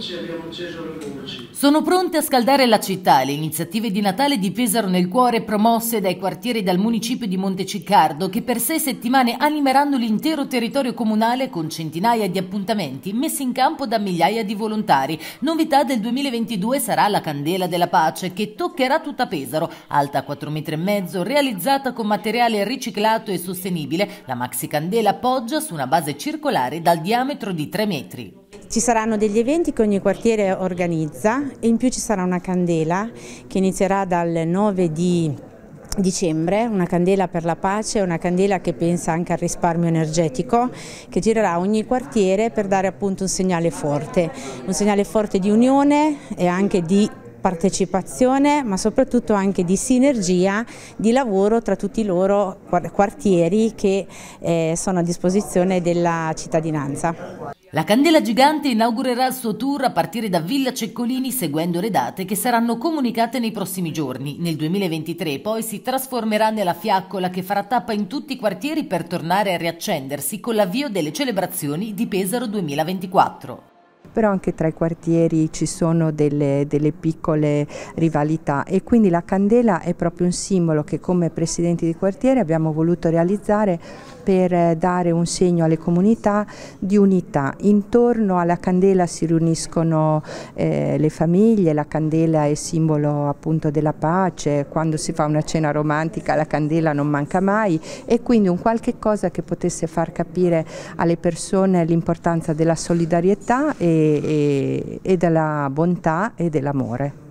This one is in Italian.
luci, abbiamo acceso le luci. Sono pronte a scaldare la città le iniziative di Natale di Pesaro nel Cuore promosse dai quartieri e dal municipio di Monteciccardo, che per 6 settimane animeranno l'intero territorio comunale con centinaia di appuntamenti messi in campo da migliaia di volontari. Novità del 2022 sarà la Candela della Pace, che toccherà tutta Pesaro, alta 4,5 metri, realizzata con materiale riciclato e sostenibile. La maxi candela poggia su una base circolare dal diametro di 3 metri. Ci saranno degli eventi che ogni quartiere organizza e in più ci sarà una candela che inizierà dal 9 di dicembre, una candela per la pace, una candela che pensa anche al risparmio energetico, che girerà ogni quartiere per dare appunto un segnale forte di unione e anche di partecipazione, ma soprattutto anche di sinergia, di lavoro tra tutti i loro quartieri che sono a disposizione della cittadinanza. La Candela Gigante inaugurerà il suo tour a partire da Villa Ceccolini, seguendo le date che saranno comunicate nei prossimi giorni. Nel 2023 poi si trasformerà nella fiaccola che farà tappa in tutti i quartieri per tornare a riaccendersi con l'avvio delle celebrazioni di Pesaro 2024. Però anche tra i quartieri ci sono delle piccole rivalità e quindi la candela è proprio un simbolo che come presidenti di quartiere abbiamo voluto realizzare per dare un segno alle comunità di unità. Intorno alla candela si riuniscono le famiglie, la candela è simbolo appunto della pace, quando si fa una cena romantica la candela non manca mai e quindi un qualche cosa che potesse far capire alle persone l'importanza della solidarietà e della bontà e dell'amore.